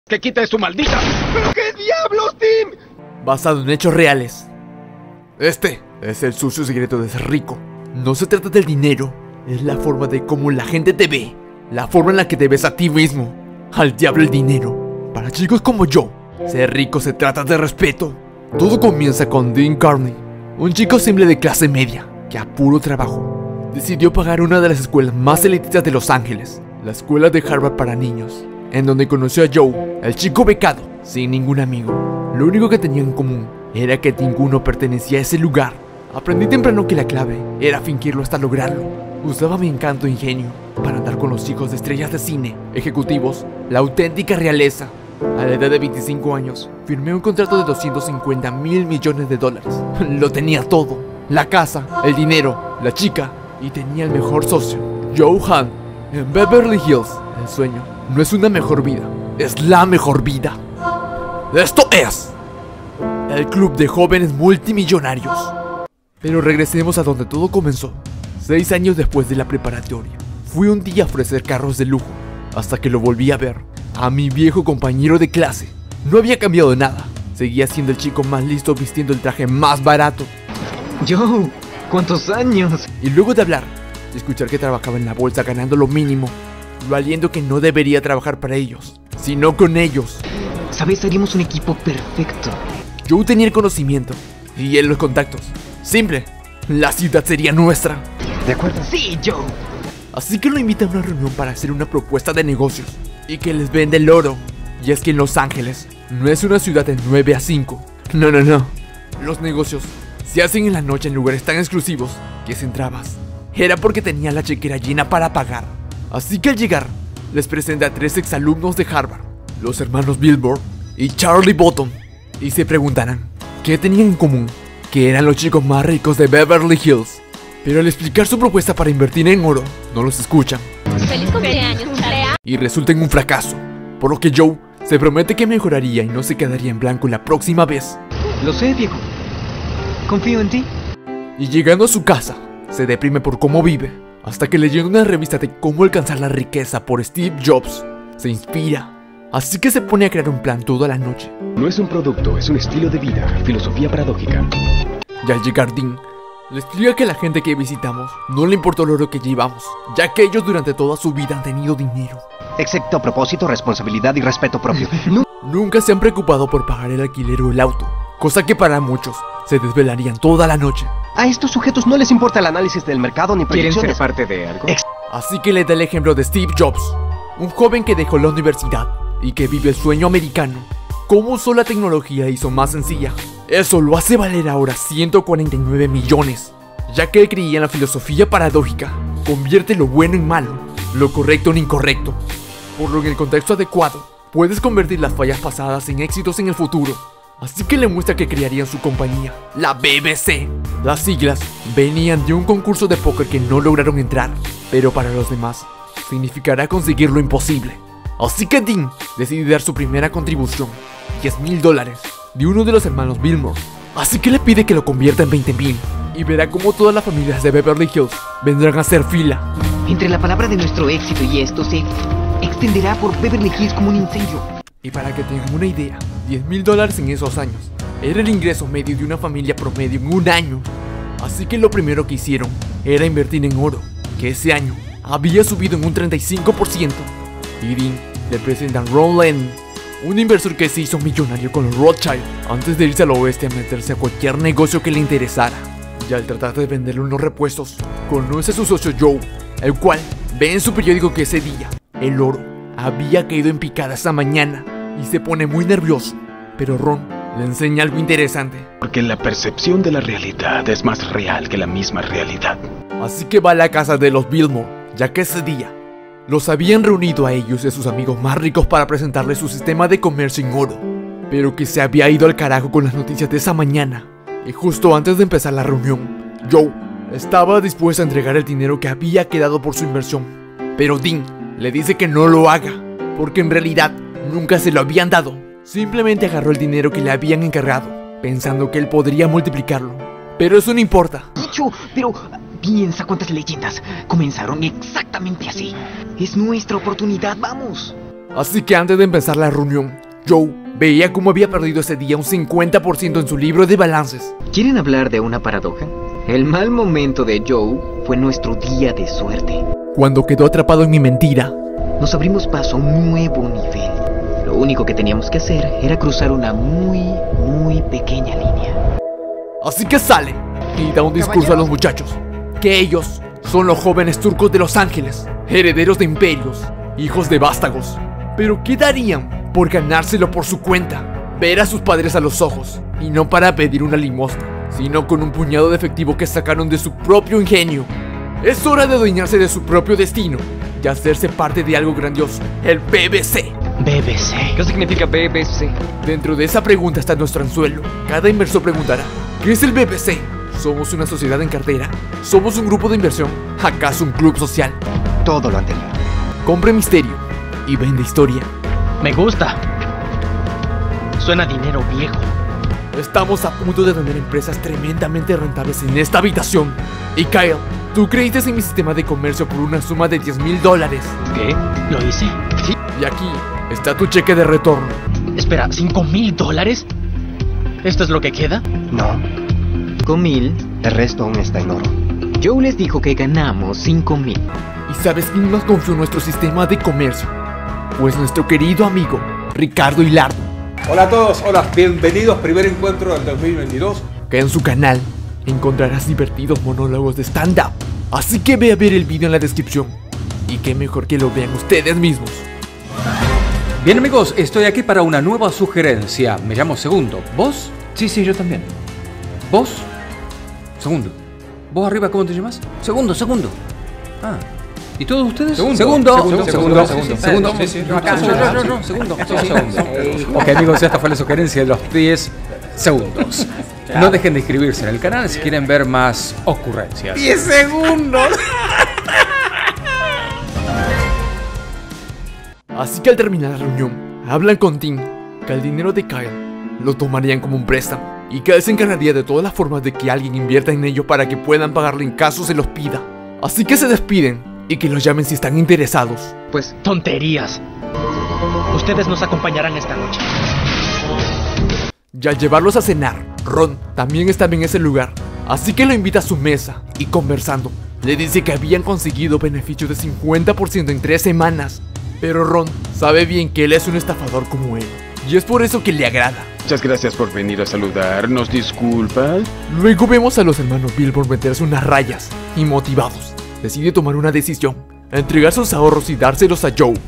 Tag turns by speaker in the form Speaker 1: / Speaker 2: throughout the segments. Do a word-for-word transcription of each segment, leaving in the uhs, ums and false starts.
Speaker 1: ¡Que quita su maldita! ¿Pero qué diablos, Tim?
Speaker 2: Basado en hechos reales. Este es el sucio secreto de ser rico. No se trata del dinero, es la forma de cómo la gente te ve, la forma en la que te ves a ti mismo. Al diablo el dinero. Para chicos como yo, ser rico se trata de respeto. Todo comienza con Dean Carney, un chico simple de clase media que a puro trabajo decidió pagar una de las escuelas más elitistas de Los Ángeles, la escuela de Harvard para niños, en donde conoció a Joe, el chico becado, sin ningún amigo. Lo único que tenían en común era que ninguno pertenecía a ese lugar. Aprendí temprano que la clave era fingirlo hasta lograrlo. Usaba mi encanto e ingenio para andar con los hijos de estrellas de cine, ejecutivos, la auténtica realeza. A la edad de veinticinco años, firmé un contrato de doscientos cincuenta mil millones de dólares. Lo tenía todo: la casa, el dinero, la chica, y tenía el mejor socio, Joe Hunt, en Beverly Hills. El sueño no es una mejor vida, es la mejor vida. Esto es el club de jóvenes multimillonarios. Pero regresemos a donde todo comenzó. Seis años después de la preparatoria, fui un día a ofrecer carros de lujo, hasta que lo volví a ver, a mi viejo compañero de clase. No había cambiado nada, seguía siendo el chico más listo vistiendo el traje más barato.
Speaker 3: Joe, ¿cuántos años?
Speaker 2: Y luego de hablar y escuchar que trabajaba en la bolsa ganando lo mínimo, lo aliento que no debería trabajar para ellos, sino con ellos.
Speaker 3: Sabes, haríamos un equipo perfecto.
Speaker 2: Joe tenía el conocimiento y él los contactos. Simple, la ciudad sería nuestra.
Speaker 3: ¿De acuerdo? Sí, Joe.
Speaker 2: Así que lo invita a una reunión para hacer una propuesta de negocios y que les vende el oro. Y es que en Los Ángeles no es una ciudad de nueve a cinco. No, no, no. Los negocios se hacen en la noche en lugares tan exclusivos que si entrabas era porque tenía la chequera llena para pagar. Así que al llegar les presenta a tres exalumnos de Harvard, los hermanos Billboard y Charlie Bottom, y se preguntarán qué tenían en común, que eran los chicos más ricos de Beverly Hills. Pero al explicar su propuesta para invertir en oro, no los escuchan.
Speaker 4: ¡Feliz cumpleaños, Charlie!
Speaker 2: Y resulta en un fracaso, por lo que Joe se promete que mejoraría y no se quedaría en blanco la próxima vez.
Speaker 3: Lo sé, viejo. Confío en ti.
Speaker 2: Y llegando a su casa, se deprime por cómo vive, hasta que leyendo una revista de cómo alcanzar la riqueza por Steve Jobs, se inspira. Así que se pone a crear un plan toda la noche.
Speaker 1: No es un producto, es un estilo de vida, filosofía paradójica.
Speaker 2: Y al llegar Dean, le explica que a la gente que visitamos no le importó el oro que llevamos, ya que ellos durante toda su vida han tenido dinero.
Speaker 3: Excepto propósito, responsabilidad y respeto propio.
Speaker 2: Nunca se han preocupado por pagar el alquiler o el auto, cosa que para muchos se desvelarían toda la noche.
Speaker 3: A estos sujetos no les importa el análisis del mercado ni
Speaker 1: ¿Quieren
Speaker 3: proyecciones.
Speaker 1: ser parte de algo?
Speaker 3: Ex
Speaker 2: Así que le da el ejemplo de Steve Jobs, un joven que dejó la universidad y que vive el sueño americano. Cómo usó la tecnología e hizo más sencilla. Eso lo hace valer ahora ciento cuarenta y nueve millones, ya que él creía en la filosofía paradójica. Convierte lo bueno en malo, lo correcto en incorrecto. Por lo que en el contexto adecuado, puedes convertir las fallas pasadas en éxitos en el futuro. Así que le muestra que crearían su compañía, la B B C. Las siglas venían de un concurso de póker que no lograron entrar, pero para los demás significará conseguir lo imposible. Así que Dean decide dar su primera contribución, diez mil dólares, de uno de los hermanos Billboard. Así que le pide que lo convierta en veinte mil, y verá cómo todas las familias de Beverly Hills vendrán a hacer fila.
Speaker 3: Entre la palabra de nuestro éxito y esto se extenderá por Beverly Hills como un incendio.
Speaker 2: Y para que tengan una idea, diez mil dólares en esos años era el ingreso medio de una familia promedio en un año. Así que lo primero que hicieron era invertir en oro, que ese año había subido en un treinta y cinco por ciento. Y Dean le presentan Ron Lennon, un inversor que se hizo millonario con los Rothschild antes de irse al oeste a meterse a cualquier negocio que le interesara. Y al tratar de venderle unos repuestos, conoce a su socio Joe, el cual ve en su periódico que ese día el oro había caído en picada esa mañana y se pone muy nervioso. Pero Ron le enseña algo interesante.
Speaker 1: Porque la percepción de la realidad es más real que la misma realidad.
Speaker 2: Así que va a la casa de los Billboard, ya que ese día los habían reunido a ellos y a sus amigos más ricos para presentarles su sistema de comercio en oro, pero que se había ido al carajo con las noticias de esa mañana. Y justo antes de empezar la reunión, Joe estaba dispuesto a entregar el dinero que había quedado por su inversión, pero Dean le dice que no lo haga, porque en realidad nunca se lo habían dado. Simplemente agarró el dinero que le habían encargado, pensando que él podría multiplicarlo. Pero eso no importa.
Speaker 3: Dicho, pero piensa cuántas leyendas comenzaron exactamente así. Es nuestra oportunidad, vamos.
Speaker 2: Así que antes de empezar la reunión, Joe veía cómo había perdido ese día un cincuenta por ciento en su libro de balances.
Speaker 3: ¿Quieren hablar de una paradoja? El mal momento de Joe fue nuestro día de suerte.
Speaker 2: Cuando quedó atrapado en mi mentira,
Speaker 3: nos abrimos paso a un nuevo nivel. Lo único que teníamos que hacer era cruzar una muy, muy pequeña línea.
Speaker 2: Así que sale y da un discurso a los muchachos, que ellos son los jóvenes turcos de Los Ángeles, herederos de imperios, hijos de vástagos. Pero ¿qué darían por ganárselo por su cuenta? Ver a sus padres a los ojos, y no para pedir una limosna, sino con un puñado de efectivo que sacaron de su propio ingenio. Es hora de adueñarse de su propio destino y hacerse parte de algo grandioso, el B B C.
Speaker 3: B B C. ¿Qué significa B B C?
Speaker 2: Dentro de esa pregunta está nuestro anzuelo. Cada inversor preguntará, ¿qué es el B B C? ¿Somos una sociedad en cartera? ¿Somos un grupo de inversión? ¿Acaso un club social?
Speaker 5: Todo lo anterior.
Speaker 2: Compre misterio y vende historia.
Speaker 6: Me gusta. Suena a dinero viejo.
Speaker 2: Estamos a punto de tener empresas tremendamente rentables en esta habitación. Y Kyle, tú creíste en mi sistema de comercio por una suma de diez mil dólares.
Speaker 6: ¿Qué? ¿Lo hice? Sí.
Speaker 2: Y aquí está tu cheque de retorno.
Speaker 6: Espera, ¿cinco mil dólares? ¿Esto es lo que queda?
Speaker 5: No.
Speaker 3: Cinco mil.
Speaker 5: El resto aún está en oro.
Speaker 3: Joe les dijo que ganamos cinco mil.
Speaker 2: ¿Y sabes quién más confió en nuestro sistema de comercio? Pues nuestro querido amigo Ricardo Hilardo.
Speaker 7: Hola a todos, hola, bienvenidos, primer encuentro del dos mil veintidós.
Speaker 2: Que en su canal encontrarás divertidos monólogos de stand-up. Así que ve a ver el video en la descripción. Y qué mejor que lo vean ustedes mismos.
Speaker 8: Bien amigos, estoy aquí para una nueva sugerencia. Me llamo Segundo. ¿Vos?
Speaker 9: Sí, sí, yo también.
Speaker 8: ¿Vos? Segundo. ¿Vos arriba cómo te llamas?
Speaker 9: Segundo, segundo.
Speaker 8: Ah. ¿Y todos ustedes?
Speaker 9: Segundo.
Speaker 8: Segundo.
Speaker 9: Segundo.
Speaker 8: Segundo.
Speaker 9: Segundo.
Speaker 8: Segundo.
Speaker 9: Sí, sí.
Speaker 8: No, acá, no, no, no, no. Segundo. Segundo. Ok amigos, esta fue la sugerencia de los diez segundos. No dejen de inscribirse en el canal si quieren ver más ocurrencias.
Speaker 9: diez segundos.
Speaker 2: Así que al terminar la reunión, hablan con Tim que el dinero de Kyle lo tomarían como un préstamo y que él se encargaría de todas las formas de que alguien invierta en ello para que puedan pagarle en caso se los pida. Así que se despiden y que los llamen si están interesados.
Speaker 6: Pues tonterías. Ustedes nos acompañarán esta noche.
Speaker 2: Y al llevarlos a cenar, Ron también estaba en ese lugar. Así que lo invita a su mesa y conversando, le dice que habían conseguido beneficios de cincuenta por ciento en tres semanas. Pero Ron sabe bien que él es un estafador como él, y es por eso que le agrada.
Speaker 1: Muchas gracias por venir a saludarnos, disculpas.
Speaker 2: Luego vemos a los hermanos Billboard meterse unas rayas, y motivados, decide tomar una decisión, entregar sus ahorros y dárselos a Joe.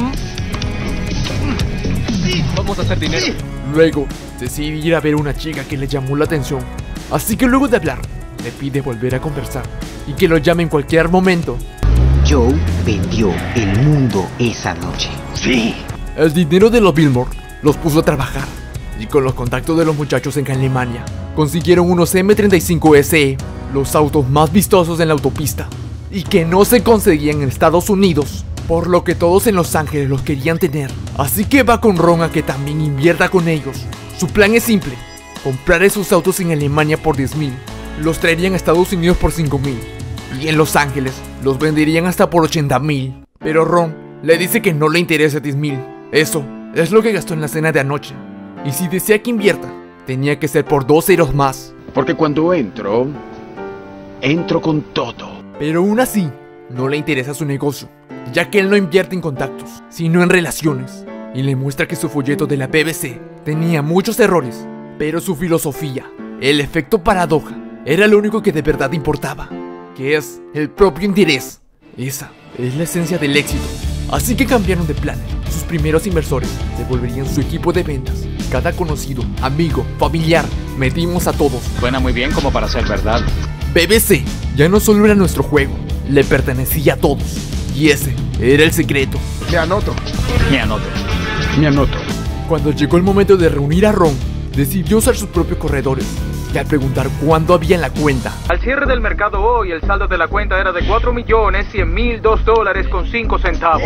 Speaker 6: Sí, vamos a hacer dinero. Sí.
Speaker 2: Luego, decide ir a ver a una chica que le llamó la atención, así que luego de hablar, le pide volver a conversar, y que lo llame en cualquier momento.
Speaker 3: Joe vendió el mundo esa noche.
Speaker 6: Sí.
Speaker 2: El dinero de los Billboard los puso a trabajar, y con los contactos de los muchachos en Alemania, consiguieron unos M treinta y cinco S E, los autos más vistosos en la autopista, y que no se conseguían en Estados Unidos, por lo que todos en Los Ángeles los querían tener. Así que va con Ron a que también invierta con ellos. Su plan es simple, comprar esos autos en Alemania por diez mil, los traerían a Estados Unidos por cinco mil, y en Los Ángeles los venderían hasta por ochenta mil. Pero Ron le dice que no le interesa diez mil. Eso es lo que gastó en la cena de anoche. Y si desea que invierta, tenía que ser por dos ceros más.
Speaker 1: Porque cuando entro, entro con todo.
Speaker 2: Pero aún así, no le interesa su negocio, ya que él no invierte en contactos, sino en relaciones. Y le muestra que su folleto de la B B C tenía muchos errores, pero su filosofía, el efecto paradoja, era lo único que de verdad importaba, que es el propio interés. Esa es la esencia del éxito. Así que cambiaron de plan. Sus primeros inversores se volverían su equipo de ventas. Cada conocido, amigo, familiar, metimos a todos.
Speaker 6: Suena muy bien como para ser verdad.
Speaker 2: B B C ya no solo era nuestro juego, le pertenecía a todos. Y ese era el secreto.
Speaker 7: Me anoto.
Speaker 6: Me anoto.
Speaker 1: Me anoto.
Speaker 2: Cuando llegó el momento de reunir a Ron, decidió usar sus propios corredores. Y al preguntar cuándo había en la cuenta,
Speaker 10: al cierre del mercado hoy, el saldo de la cuenta era de cuatro millones cien mil dos dólares con cinco centavos.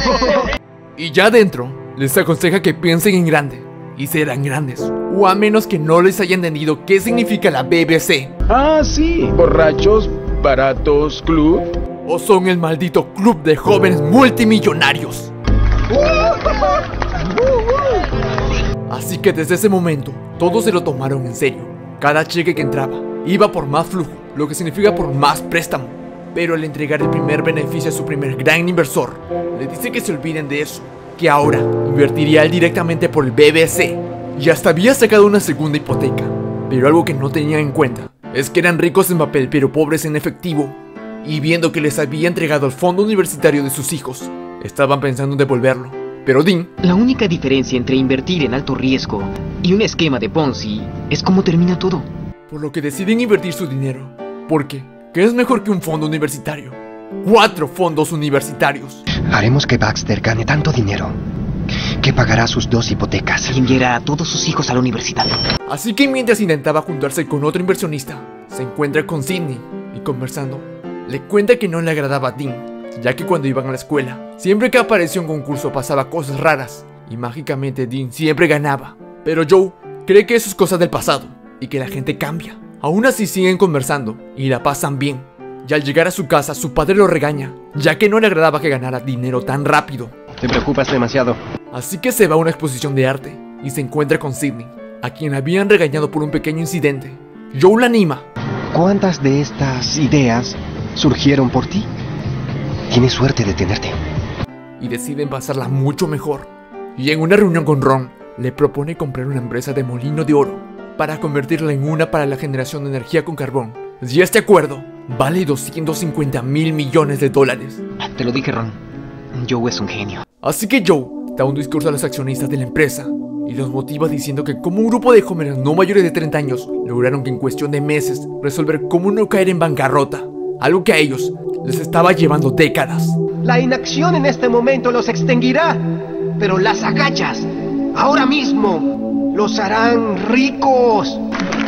Speaker 2: Y ya adentro, les aconseja que piensen en grande, y serán grandes. O a menos que no les hayan entendido qué significa la B B C.
Speaker 1: Ah, sí, borrachos, baratos, club.
Speaker 2: O son el maldito club de jóvenes multimillonarios. Así que desde ese momento, todos se lo tomaron en serio. Cada cheque que entraba iba por más flujo, lo que significa por más préstamo. Pero al entregar el primer beneficio a su primer gran inversor, le dice que se olviden de eso, que ahora invertiría él directamente por el B B C. Y hasta había sacado una segunda hipoteca. Pero algo que no tenían en cuenta es que eran ricos en papel pero pobres en efectivo. Y viendo que les había entregado el fondo universitario de sus hijos, estaban pensando en devolverlo. Pero Dean...
Speaker 3: La única diferencia entre invertir en alto riesgo y un esquema de Ponzi es cómo termina todo.
Speaker 2: Por lo que deciden invertir su dinero. Porque, ¿qué es mejor que un fondo universitario? ¡Cuatro fondos universitarios!
Speaker 5: Haremos que Baxter gane tanto dinero que pagará sus dos hipotecas
Speaker 3: y enviará a todos sus hijos a la universidad.
Speaker 2: Así que mientras intentaba juntarse con otro inversionista, se encuentra con Sidney y conversando, le cuenta que no le agradaba a Dean, ya que cuando iban a la escuela, siempre que aparecía un concurso pasaba cosas raras y mágicamente Dean siempre ganaba. Pero Joe cree que eso es cosa del pasado y que la gente cambia. Aún así siguen conversando y la pasan bien. Y al llegar a su casa, su padre lo regaña, ya que no le agradaba que ganara dinero tan rápido.
Speaker 5: Te preocupas demasiado.
Speaker 2: Así que se va a una exposición de arte y se encuentra con Sidney, a quien habían regañado por un pequeño incidente. Joe la anima.
Speaker 5: ¿Cuántas de estas ideas surgieron por ti? Tienes suerte de tenerte.
Speaker 2: Y deciden pasarla mucho mejor. Y en una reunión con Ron, le propone comprar una empresa de molino de oro para convertirla en una para la generación de energía con carbón. Y este acuerdo vale doscientos cincuenta mil millones de dólares.
Speaker 3: Te lo dije, Ron. Joe es un genio.
Speaker 2: Así que Joe da un discurso a los accionistas de la empresa y los motiva diciendo que como un grupo de jóvenes no mayores de treinta años lograron que en cuestión de meses resolver cómo no caer en bancarrota, algo que a ellos les estaba llevando décadas.
Speaker 11: La inacción en este momento los extinguirá, pero las agallas ahora mismo los harán ricos.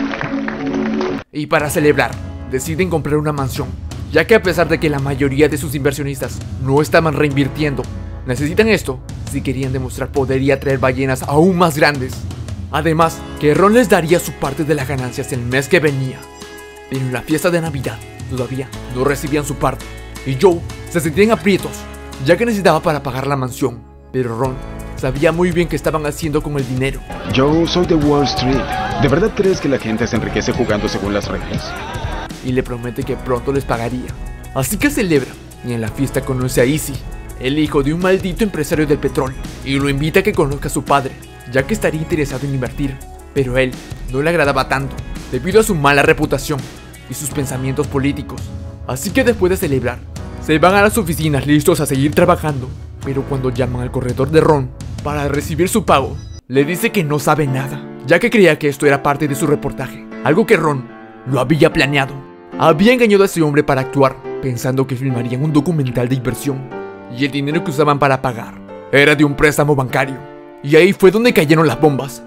Speaker 2: Y para celebrar, deciden comprar una mansión, ya que a pesar de que la mayoría de sus inversionistas no estaban reinvirtiendo, necesitan esto si querían demostrar poder y atraer ballenas aún más grandes. Además, que Ron les daría su parte de las ganancias el mes que venía. Pero en la fiesta de Navidad, todavía no recibían su parte, y Joe se sentía en aprietos, ya que necesitaba para pagar la mansión. Pero Ron sabía muy bien qué estaban haciendo con el dinero.
Speaker 1: Joe, soy de Wall Street. ¿De verdad crees que la gente se enriquece jugando según las reglas?
Speaker 2: Y le promete que pronto les pagaría. Así que celebra, y en la fiesta conoce a Easy, el hijo de un maldito empresario del petróleo, y lo invita a que conozca a su padre, ya que estaría interesado en invertir. Pero a él no le agradaba tanto, debido a su mala reputación y sus pensamientos políticos. Así que después de celebrar, se van a las oficinas listos a seguir trabajando. Pero cuando llaman al corredor de Ron para recibir su pago, le dice que no sabe nada, ya que creía que esto era parte de su reportaje, algo que Ron lo había planeado. Había engañado a ese hombre para actuar, pensando que filmarían un documental de inversión, y el dinero que usaban para pagar era de un préstamo bancario. Y ahí fue donde cayeron las bombas.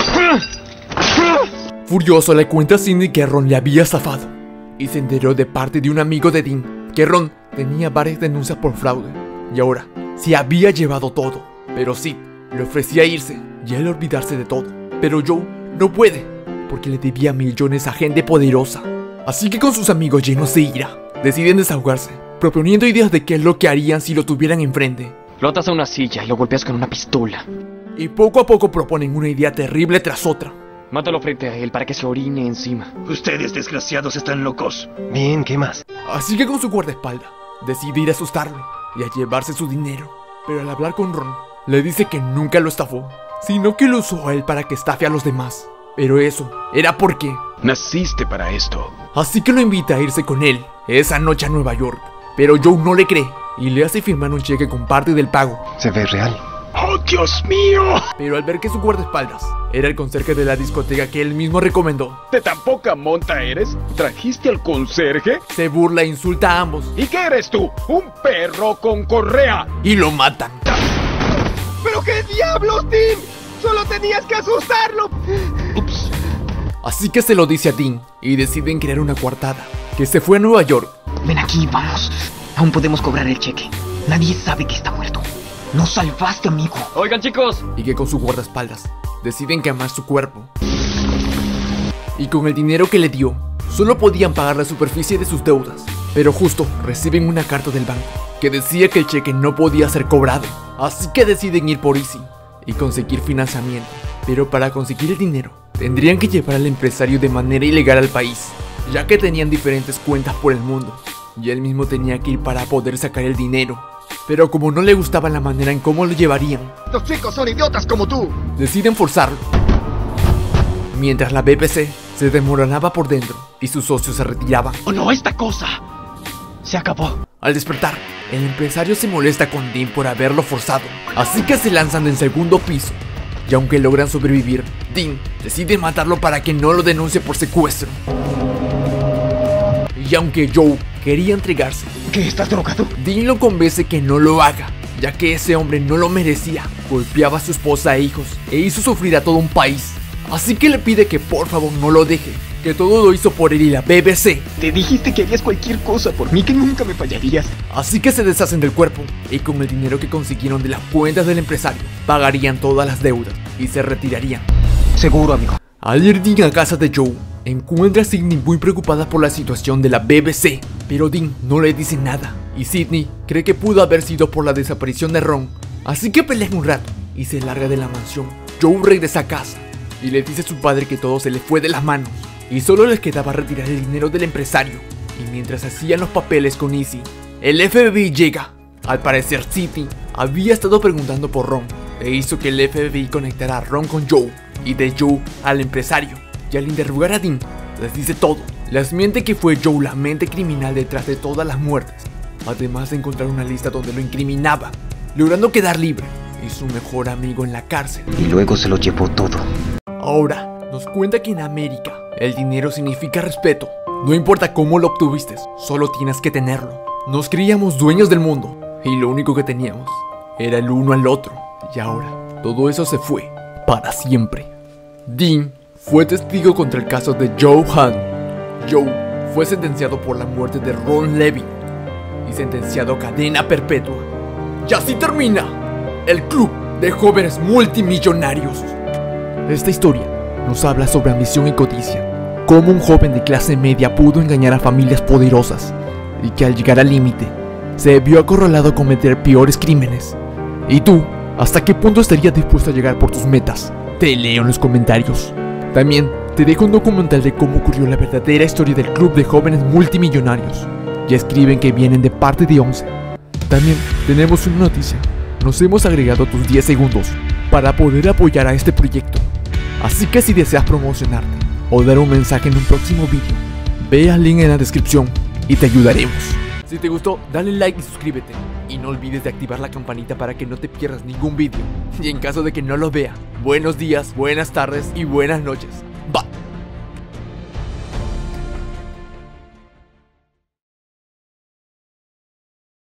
Speaker 2: Furioso le cuenta a Sidney que Ron le había estafado, y se enteró de parte de un amigo de Dean que Ron tenía varias denuncias por fraude, y ahora se había llevado todo. Pero Sid le ofrecía irse y él olvidarse de todo. Pero Joe no puede, porque le debía millones a gente poderosa. Así que con sus amigos llenos de ira, deciden desahogarse, proponiendo ideas de qué es lo que harían si lo tuvieran enfrente.
Speaker 3: Lo atas a una silla y lo golpeas con una pistola.
Speaker 2: Y poco a poco proponen una idea terrible tras otra.
Speaker 3: Mátalo frente a él para que se orine encima.
Speaker 12: Ustedes desgraciados están locos.
Speaker 5: Bien, ¿qué más?
Speaker 2: Así que con su guardaespaldas, decide ir a asustarlo y a llevarse su dinero. Pero al hablar con Ron, le dice que nunca lo estafó, sino que lo usó a él para que estafe a los demás. Pero eso era porque
Speaker 1: naciste para esto.
Speaker 2: Así que lo invita a irse con él esa noche a Nueva York. Pero Joe no le cree y le hace firmar un cheque con parte del pago.
Speaker 5: Se ve real.
Speaker 1: ¡Oh, Dios mío!
Speaker 2: Pero al ver que su guardaespaldas era el conserje de la discoteca que él mismo recomendó.
Speaker 1: ¿De tan poca monta eres? ¿Trajiste al conserje?
Speaker 2: Se burla e insulta a ambos.
Speaker 1: ¿Y qué eres tú? ¡Un perro con correa!
Speaker 2: Y lo matan.
Speaker 11: ¿Pero qué diablos, Dean? ¡Solo tenías que asustarlo!
Speaker 2: Ups. Así que se lo dice a Dean y deciden crear una coartada, que se fue a Nueva York.
Speaker 3: Ven aquí, vamos. Aún podemos cobrar el cheque. Nadie sabe que está muerto. Nos salvaste, amigo.
Speaker 6: Oigan, chicos.
Speaker 2: Y que con su guardaespaldas deciden quemar su cuerpo. Y con el dinero que le dio, solo podían pagar la superficie de sus deudas. Pero justo reciben una carta del banco que decía que el cheque no podía ser cobrado. Así que deciden ir por Easy y conseguir financiamiento. Pero para conseguir el dinero, tendrían que llevar al empresario de manera ilegal al país, ya que tenían diferentes cuentas por el mundo, y él mismo tenía que ir para poder sacar el dinero. Pero como no le gustaba la manera en cómo lo llevarían,
Speaker 11: los chicos son idiotas como tú,
Speaker 2: deciden forzarlo. Mientras la B B C se desmoronaba por dentro y sus socios se retiraban.
Speaker 3: ¡Oh no, esta cosa! Se acabó.
Speaker 2: Al despertar, el empresario se molesta con Dean por haberlo forzado, así que se lanzan del segundo piso. Y aunque logran sobrevivir, Dean decide matarlo para que no lo denuncie por secuestro. Y aunque Joe quería entregarse,
Speaker 11: ¿qué, estás drogado?
Speaker 2: Dean lo convence que no lo haga, ya que ese hombre no lo merecía. Golpeaba a su esposa e hijos e hizo sufrir a todo un país. Así que le pide que por favor no lo deje, que todo lo hizo por él y la B B C.
Speaker 11: Te dijiste que harías cualquier cosa por mí, que nunca me fallarías.
Speaker 2: Así que se deshacen del cuerpo y con el dinero que consiguieron de las cuentas del empresario, pagarían todas las deudas y se retirarían.
Speaker 11: Seguro, amigo.
Speaker 2: Al ir Dean a casa de Joe, encuentra a Sidney muy preocupada por la situación de la B B C, pero Dean no le dice nada y Sidney cree que pudo haber sido por la desaparición de Ron, así que pelean un rato y se larga de la mansión. Joe regresa a casa y le dice a su padre que todo se le fue de las manos y solo les quedaba retirar el dinero del empresario. Y mientras hacían los papeles con Izzy, el F B I llega. Al parecer Sidney había estado preguntando por Ron e hizo que el F B I conectara a Ron con Joe y de Joe al empresario. Y al interrogar a Dean, les dice todo. Les miente que fue Joe la mente criminal detrás de todas las muertes, además de encontrar una lista donde lo incriminaba, logrando quedar libre y su mejor amigo en la cárcel.
Speaker 3: Y luego se lo llevó todo.
Speaker 2: Ahora nos cuenta que en América el dinero significa respeto. No importa cómo lo obtuviste, solo tienes que tenerlo. Nos creíamos dueños del mundo y lo único que teníamos era el uno al otro. Y ahora todo eso se fue para siempre. Dean fue testigo contra el caso de Joe Hunt. Joe fue sentenciado por la muerte de Ron Levin y sentenciado a cadena perpetua. Y así termina el Club de Jóvenes Multimillonarios. Esta historia nos habla sobre ambición y codicia, cómo un joven de clase media pudo engañar a familias poderosas y que al llegar al límite se vio acorralado a cometer peores crímenes. ¿Y tú? ¿Hasta qué punto estarías dispuesto a llegar por tus metas? Te leo en los comentarios. También te dejo un documental de cómo ocurrió la verdadera historia del Club de Jóvenes Multimillonarios. Y escriben que vienen de parte de once. También tenemos una noticia. Nos hemos agregado tus diez segundos para poder apoyar a este proyecto. Así que si deseas promocionarte o dar un mensaje en un próximo vídeo, ve al link en la descripción y te ayudaremos. Si te gustó, dale like y suscríbete. Y no olvides de activar la campanita para que no te pierdas ningún vídeo. Y en caso de que no lo vea, buenos días, buenas tardes y buenas noches.